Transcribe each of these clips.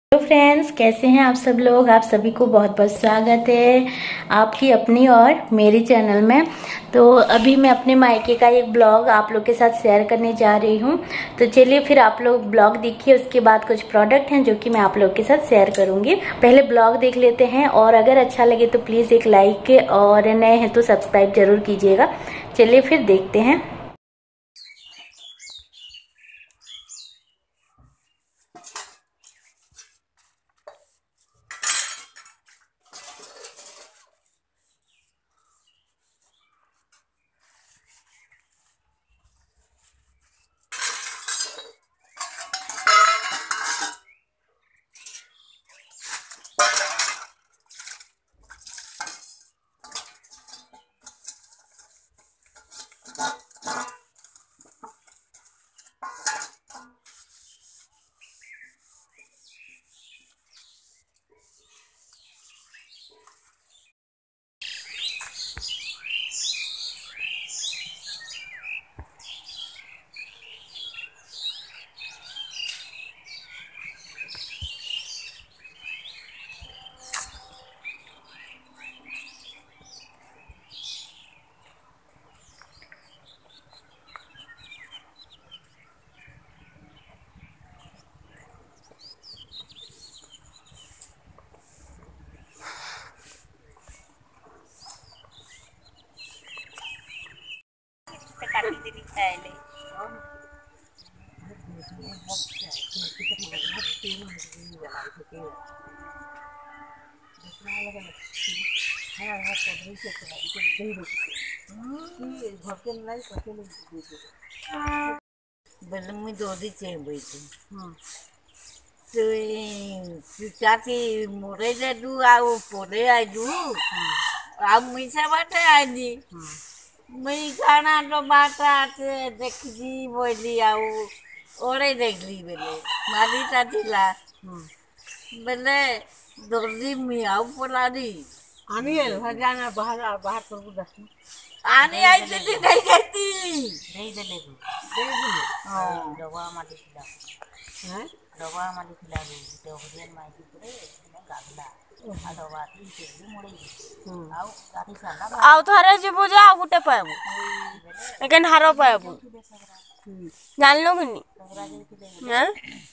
तो फ्रेंड्स, कैसे हैं आप सब लोग। आप सभी को बहुत बहुत स्वागत है आपकी अपनी और मेरी चैनल में। तो अभी मैं अपने मायके का एक ब्लॉग आप लोग के साथ शेयर करने जा रही हूं। तो चलिए फिर आप लोग ब्लॉग देखिए, उसके बाद कुछ प्रोडक्ट हैं जो कि मैं आप लोग के साथ शेयर करूंगी। पहले ब्लॉग देख लेते हैं और अगर अच्छा लगे तो प्लीज़ एक लाइक और नए हैं तो सब्सक्राइब जरूर कीजिएगा। चलिए फिर देखते हैं। बोले मुई दौड़ी चाहिए बैठी तु चाची मोरे जे दू आउ पोरे आई दू आ मुई से बाटे आई दी मुई खाना तो बाटा से देखी बोली आउ ओरे देखली बेले मारी चाचीला बेले दौड़ी मुई आउ पोलारी आनी जाना बाहर बाहर कर दस आनी आई दिल्ली नहीं कहती नहीं दे हाँ दवा माटी खिला हैं दवा माटी खिला दे हरियन माटी करे गागला आ दवा ती से मोड़े आउ गाठी साला आउ थरे जीवु जे आउ गुटे पाबु एकेन हारो पाबु जानलो किनी हैं।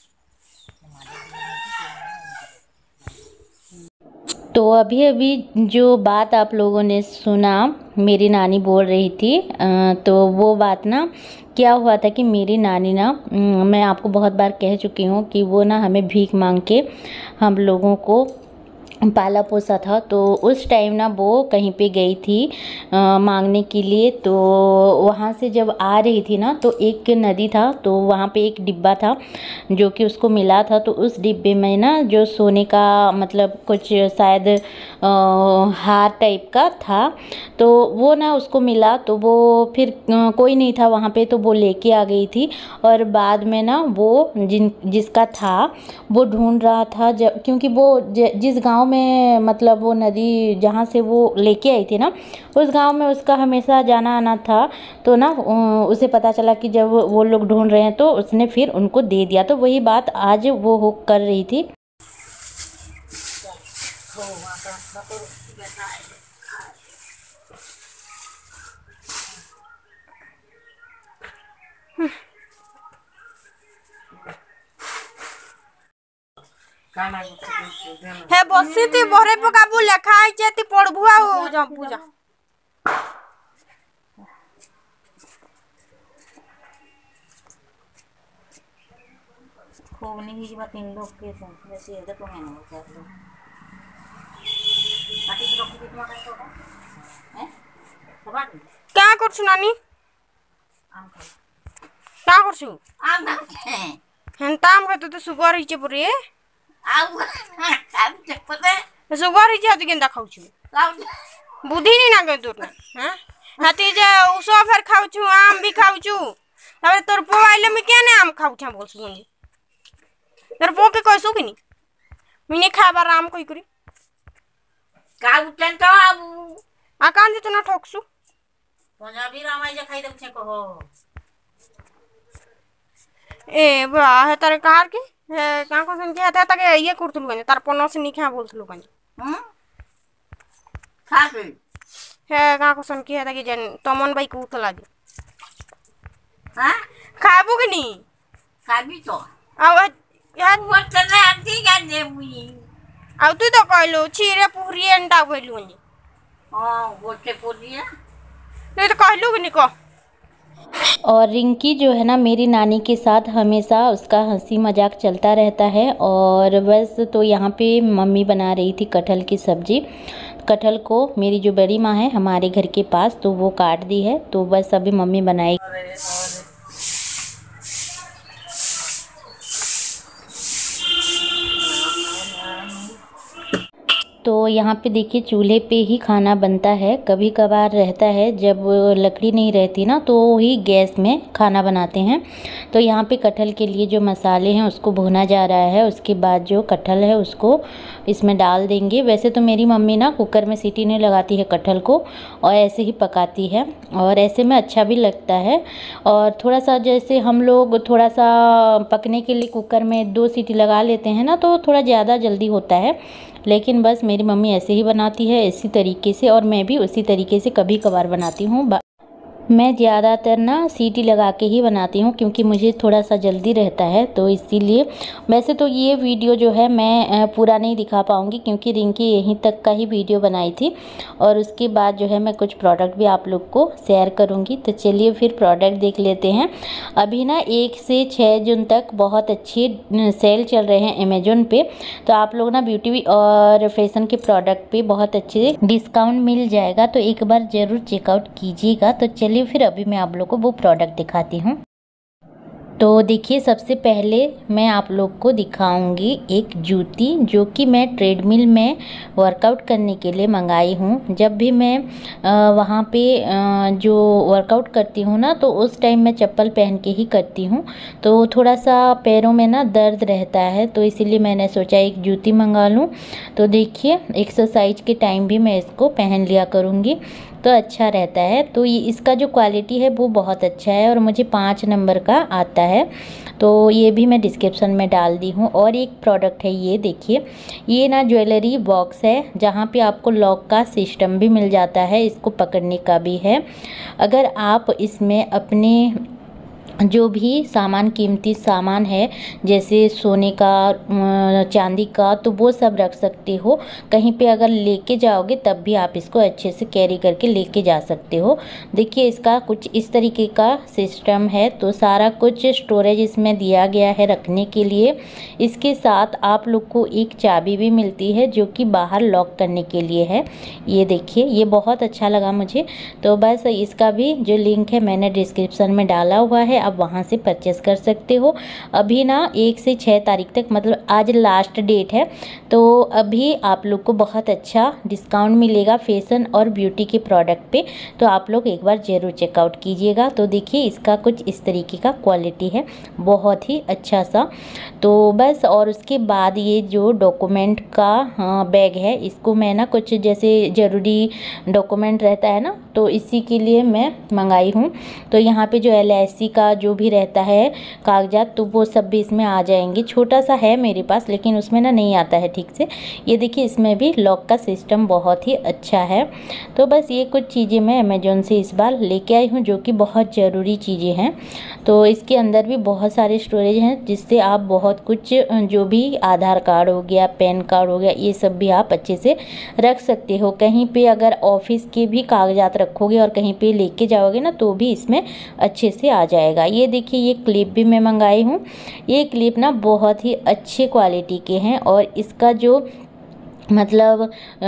तो अभी अभी जो बात आप लोगों ने सुना, मेरी नानी बोल रही थी, तो वो बात ना क्या हुआ था कि मेरी नानी ना, मैं आपको बहुत बार कह चुकी हूँ कि वो ना हमें भीख मांग के हम लोगों को पाला पोसा था। तो उस टाइम ना वो कहीं पे गई थी मांगने के लिए। तो वहाँ से जब आ रही थी ना, तो एक नदी था, तो वहाँ पे एक डिब्बा था जो कि उसको मिला था। तो उस डिब्बे में ना जो सोने का मतलब कुछ शायद हार टाइप का था, तो वो ना उसको मिला। तो वो फिर कोई नहीं था वहाँ पे, तो वो लेके आ गई थी। और बाद में ना वो जिसका था वो ढूंढ रहा था, क्योंकि वो जिस गांव में मतलब वो नदी जहाँ से वो लेके आई थी ना, उस गांव में उसका हमेशा जाना आना था। तो ना उसे पता चला कि जब वो लोग ढूंढ रहे हैं, तो उसने फिर उनको दे दिया। तो वही बात आज वो कर रही थी। हे बसिती बहरे पकाबु लेखा आइचे ती पढ़बु आ जा पूजा खूब नहीं ही बात इन लोग के संग जैसे है तो मैं ना चाह लो माटी की रोटी कितना का तो हैं सबाड़ क्या करछु नानी आम खा क्या करछु आम खाते हेंता हम कहते तो सुगर हिचे परे आउ आम चपते सुगर हिचे हती केनता खाउछु बुद्धि नहीं ना गय तोर हैं हाथी जे उसो फेर खाउछु आम भी खाउछु तबे तोर पो आइले मी केने आम खाउछा बोलछु मुनी तोर पो के कहसु किनी मिने खाबार आम कई करी का उठन तो आबू आकान जे तना ठोकसु पंजाबी रामाय जे खाई दे कहो ए बा है तारे कार की କାଁ କହୁଛନ୍ତି କି ହେଟା ତାକେ ଇଏ କରୁଥିଲୁ କାନି ତାର ପନସ ନି ଖାଁ ବୋଲଥିଲୁ କାନି ଖାବେ ହେ କାଁ କହୁଛନ୍ତି କି ହେଟା କି ଜାନି ତମନ ଭାଇ କହୁଥିଲା ଯେ ହଁ ଖାଇବୁ କି ନି ଖାବି ତ ଆଉ ବଟଲେ ଆଜି ଗାନେ ମୁଇ ଆଉ ତୁଇ ତ କହିଲୁ ଛିରେ ପୁରୀ ଏନ୍ତା କହିଲୁ ନି ହଁ ଗୋଟେ ପୁରିया ତୁଇ ତ କହିଲୁ कि नी कह और रिंकी जो है ना मेरी नानी के साथ हमेशा उसका हंसी मजाक चलता रहता है। और बस तो यहाँ पे मम्मी बना रही थी कटहल की सब्ज़ी। कटहल को मेरी जो बड़ी माँ है हमारे घर के पास तो वो काट दी है, तो बस अभी मम्मी बनाई। तो यहाँ पे देखिए चूल्हे पे ही खाना बनता है। कभी कभार रहता है जब लकड़ी नहीं रहती ना तो ही गैस में खाना बनाते हैं। तो यहाँ पे कटहल के लिए जो मसाले हैं उसको भुना जा रहा है। उसके बाद जो कटहल है उसको इसमें डाल देंगे। वैसे तो मेरी मम्मी ना कुकर में सीटी नहीं लगाती है कटहल को और ऐसे ही पकाती है और ऐसे में अच्छा भी लगता है। और थोड़ा सा जैसे हम लोग थोड़ा सा पकने के लिए कुकर में 2 सीटी लगा लेते हैं ना तो थोड़ा ज़्यादा जल्दी होता है, लेकिन बस मेरी मम्मी ऐसे ही बनाती है इसी तरीके से और मैं भी उसी तरीके से कभी कभार बनाती हूँ। मैं ज़्यादातर ना सीटी लगा के ही बनाती हूँ क्योंकि मुझे थोड़ा सा जल्दी रहता है, तो इसीलिए। वैसे तो ये वीडियो जो है मैं पूरा नहीं दिखा पाऊँगी क्योंकि रिंकी यहीं तक का ही वीडियो बनाई थी और उसके बाद जो है मैं कुछ प्रोडक्ट भी आप लोग को शेयर करूँगी। तो चलिए फिर प्रोडक्ट देख लेते हैं। अभी ना 1 से 6 जून तक बहुत अच्छी सेल चल रहे हैं अमेजोन पे, तो आप लोग ना ब्यूटी और फैशन के प्रोडक्ट पे बहुत अच्छे डिस्काउंट मिल जाएगा, तो एक बार ज़रूर चेकआउट कीजिएगा। तो चलिए फिर अभी मैं आप लोग को वो प्रोडक्ट दिखाती हूँ। तो देखिए सबसे पहले मैं आप लोग को दिखाऊंगी एक जूती जो कि मैं ट्रेडमिल में वर्कआउट करने के लिए मंगाई हूँ। जब भी मैं वहाँ पे जो वर्कआउट करती हूँ ना तो उस टाइम मैं चप्पल पहन के ही करती हूँ, तो थोड़ा सा पैरों में ना दर्द रहता है, तो इसीलिए मैंने सोचा एक जूती मंगा लूँ। तो देखिए एक्सरसाइज के टाइम भी मैं इसको पहन लिया करूँगी तो अच्छा रहता है। तो ये इसका जो क्वालिटी है वो बहुत अच्छा है और मुझे 5 नंबर का आता है, तो ये भी मैं डिस्क्रिप्शन में डाल दी हूँ। और एक प्रोडक्ट है ये देखिए, ये ना ज्वेलरी बॉक्स है जहाँ पे आपको लॉक का सिस्टम भी मिल जाता है, इसको पकड़ने का भी है। अगर आप इसमें अपने जो भी सामान कीमती सामान है जैसे सोने का चांदी का तो वो सब रख सकते हो। कहीं पे अगर लेके जाओगे तब भी आप इसको अच्छे से कैरी करके लेके जा सकते हो। देखिए इसका कुछ इस तरीके का सिस्टम है, तो सारा कुछ स्टोरेज इसमें दिया गया है रखने के लिए। इसके साथ आप लोग को एक चाबी भी मिलती है जो कि बाहर लॉक करने के लिए है। ये देखिए ये बहुत अच्छा लगा मुझे, तो बस इसका भी जो लिंक है मैंने डिस्क्रिप्शन में डाला हुआ है, आप वहाँ से परचेस कर सकते हो। अभी ना 1 से 6 तारीख तक मतलब आज लास्ट डेट है, तो अभी आप लोग को बहुत अच्छा डिस्काउंट मिलेगा फैशन और ब्यूटी के प्रोडक्ट पे, तो आप लोग एक बार ज़रूर चेकआउट कीजिएगा। तो देखिए इसका कुछ इस तरीके का क्वालिटी है, बहुत ही अच्छा सा। तो बस और उसके बाद ये जो डॉक्यूमेंट का बैग है, इसको मैं ना कुछ जैसे ज़रूरी डॉक्यूमेंट रहता है ना तो इसी के लिए मैं मंगाई हूँ। तो यहाँ पे जो LIC का जो भी रहता है कागजात तो वो सब भी इसमें आ जाएंगे। छोटा सा है मेरे पास लेकिन उसमें ना नहीं आता है ठीक से। ये देखिए इसमें भी लॉक का सिस्टम बहुत ही अच्छा है। तो बस ये कुछ चीज़ें मैं अमेजोन से इस बार लेके आई हूँ जो कि बहुत ज़रूरी चीज़ें हैं। तो इसके अंदर भी बहुत सारे स्टोरेज हैं जिससे आप बहुत कुछ जो भी आधार कार्ड हो गया, पैन कार्ड हो गया, ये सब भी आप अच्छे से रख सकते हो। कहीं पे अगर ऑफिस के भी कागजात रखोगे और कहीं पे लेके जाओगे ना तो भी इसमें अच्छे से आ जाएगा। ये देखिए ये क्लिप भी मैं मंगाई हूँ। ये क्लिप ना बहुत ही अच्छे क्वालिटी के हैं और इसका जो मतलब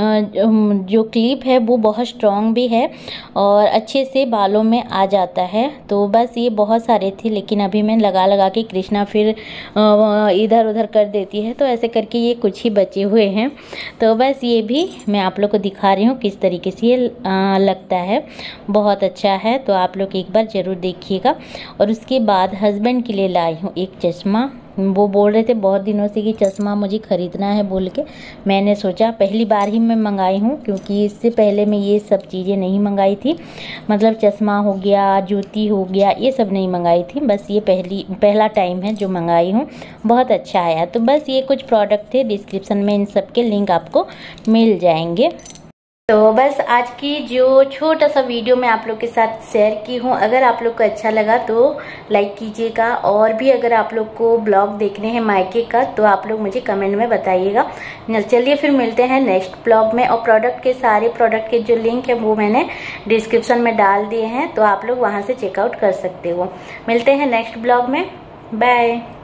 जो क्लिप है वो बहुत स्ट्रॉन्ग भी है और अच्छे से बालों में आ जाता है। तो बस ये बहुत सारे थे लेकिन अभी मैं लगा के कृष्णा फिर इधर उधर कर देती है, तो ऐसे करके ये कुछ ही बचे हुए हैं। तो बस ये भी मैं आप लोग को दिखा रही हूँ किस तरीके से ये लगता है, बहुत अच्छा है। तो आप लोग एक बार ज़रूर देखिएगा। और उसके बाद हस्बैंड के लिए लाई हूँ एक चश्मा। वो बोल रहे थे बहुत दिनों से कि चश्मा मुझे ख़रीदना है बोल के। मैंने सोचा पहली बार ही मैं मंगाई हूँ, क्योंकि इससे पहले मैं ये सब चीज़ें नहीं मंगाई थी। मतलब चश्मा हो गया, जूती हो गया, ये सब नहीं मंगाई थी। बस ये पहला टाइम है जो मंगाई हूँ। बहुत अच्छा आया। तो बस ये कुछ प्रोडक्ट थे, डिस्क्रिप्शन में इन सब के लिंक आपको मिल जाएंगे। तो बस आज की जो छोटा सा वीडियो मैं आप लोग के साथ शेयर की हूँ, अगर आप लोग को अच्छा लगा तो लाइक कीजिएगा। और भी अगर आप लोग को ब्लॉग देखने हैं मायके का तो आप लोग मुझे कमेंट में बताइएगा। चलिए फिर मिलते हैं नेक्स्ट ब्लॉग में। और सारे प्रोडक्ट के जो लिंक है वो मैंने डिस्क्रिप्शन में डाल दिए हैं, तो आप लोग वहाँ से चेकआउट कर सकते हो। मिलते हैं नेक्स्ट ब्लॉग में। बाय।